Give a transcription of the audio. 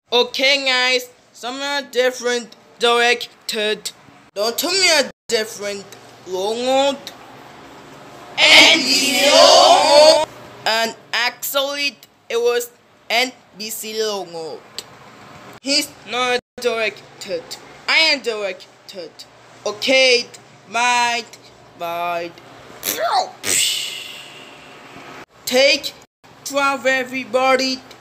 Okay guys, some are different directed. Don't tell me a different long and actually it was NBC logo. He's not directed. I am directed. Okay, bye. Take 12 everybody.